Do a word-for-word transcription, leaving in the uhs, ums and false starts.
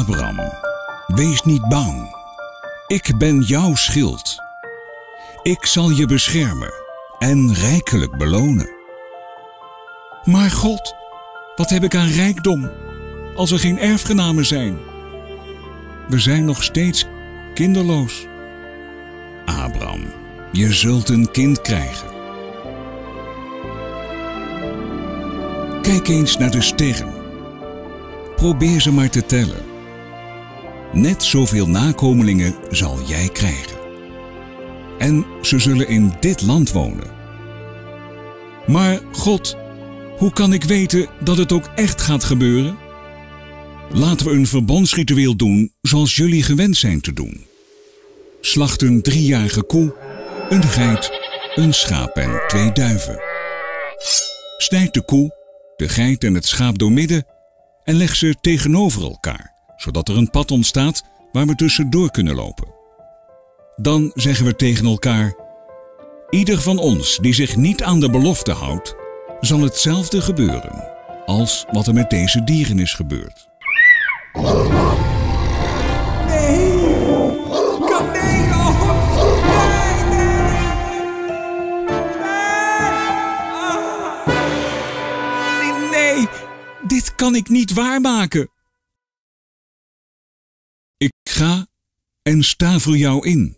Abraham, wees niet bang. Ik ben jouw schild. Ik zal je beschermen en rijkelijk belonen. Maar God, wat heb ik aan rijkdom, als er geen erfgenamen zijn? We zijn nog steeds kinderloos. Abraham, je zult een kind krijgen. Kijk eens naar de sterren. Probeer ze maar te tellen. Net zoveel nakomelingen zal jij krijgen. En ze zullen in dit land wonen. Maar God, hoe kan ik weten dat het ook echt gaat gebeuren? Laten we een verbondsritueel doen zoals jullie gewend zijn te doen. Slacht een driejarige koe, een geit, een schaap en twee duiven. Snijd de koe, de geit en het schaap doormidden en leg ze tegenover elkaar, zodat er een pad ontstaat waar we tussendoor kunnen lopen. Dan zeggen we tegen elkaar: ieder van ons die zich niet aan de belofte houdt, zal hetzelfde gebeuren als wat er met deze dieren is gebeurd. Nee! Kan nee! Oh, nee! Nee! Nee! Nee! Dit kan ik niet waarmaken. Ik ga en sta voor jou in.